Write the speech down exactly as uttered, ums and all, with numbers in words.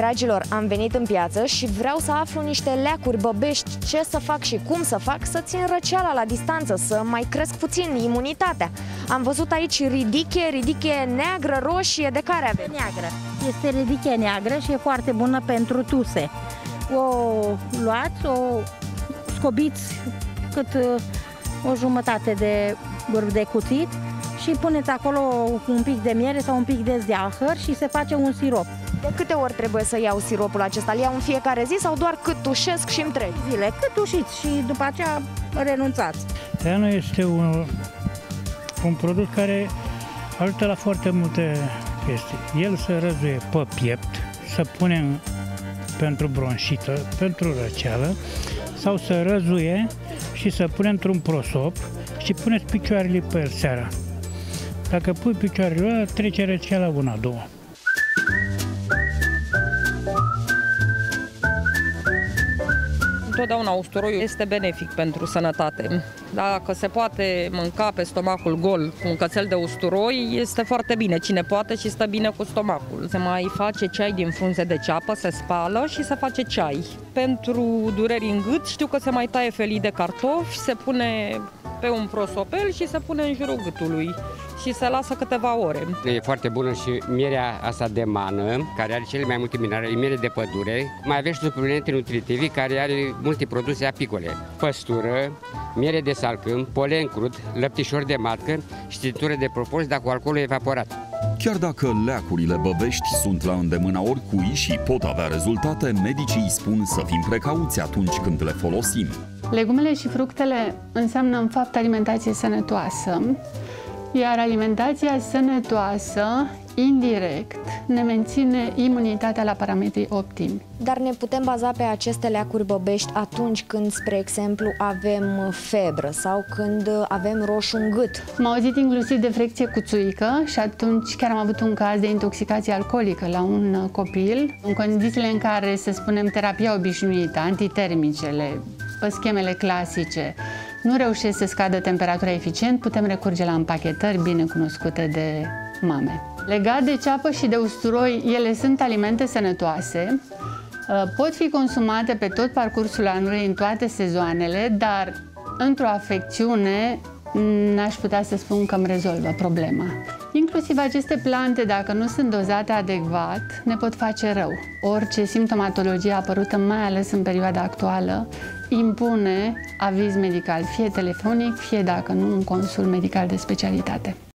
Dragilor, am venit în piață și vreau să aflu niște leacuri băbești, ce să fac și cum să fac să țin răceala la distanță, să mai cresc puțin imunitatea. Am văzut aici ridiche, ridiche neagră, roșie, de care avem? Neagră. Este ridiche neagră și e foarte bună pentru tuse. O luați, o scobiți cât o jumătate de vârf de cuțit și puneți acolo un pic de miere sau un pic de zahăr și se face un sirop. De câte ori trebuie să iau siropul acesta? Îl iau în fiecare zi sau doar cât tușesc și îmi trec? Zile, cât tușiți și după aceea renunțați. Teanul este un, un produs care ajută la foarte multe chestii. El se răzuie pe piept, se pune pentru bronșită, pentru răceală, sau se răzuie și se pune într-un prosop și puneți picioarele pe el seara. Dacă pui picioarele ăla, trece răceala una, două. Întotdeauna usturoiul este benefic pentru sănătate. Dacă se poate mânca pe stomacul gol cu un cățel de usturoi, este foarte bine. Cine poate și stă bine cu stomacul. Se mai face ceai din frunze de ceapă, se spală și se face ceai. Pentru dureri în gât știu că se mai taie felii de cartofi, se pune pe un prosopel și se pune în jurul gâtului și se lasă câteva ore. E foarte bună și mierea asta de mană, care are cele mai multe minerale, e miere de pădure. Mai aveți suplimente nutritive, care are multe produse apicole. Păstură, miere de salcâm, polen crud, lăptișor de matcă și țitură de propolis, dar cu alcoolul evaporat. Chiar dacă leacurile băbești sunt la îndemâna oricui și pot avea rezultate, medicii îi spun să fim precauți atunci când le folosim. Legumele și fructele înseamnă în fapt alimentație sănătoasă, iar alimentația sănătoasă, indirect, ne menține imunitatea la parametrii optimi. Dar ne putem baza pe aceste leacuri băbești atunci când, spre exemplu, avem febră sau când avem roșu în gât? Am auzit inclusiv de frecție cu țuică și atunci chiar am avut un caz de intoxicație alcoolică la un copil. În condițiile în care, să spunem, terapia obișnuită, antitermicele, pe schemele clasice, nu reușesc să scadă temperatura eficient, putem recurge la împachetări bine cunoscute de mame. Legat de ceapă și de usturoi, ele sunt alimente sănătoase, pot fi consumate pe tot parcursul anului, în toate sezoanele, dar într-o afecțiune n-aș putea să spun că îmi rezolvă problema. Inclusiv aceste plante, dacă nu sunt dozate adecvat, ne pot face rău. Orice simptomatologie apărută, mai ales în perioada actuală, impune aviz medical, fie telefonic, fie dacă nu un consult medical de specialitate.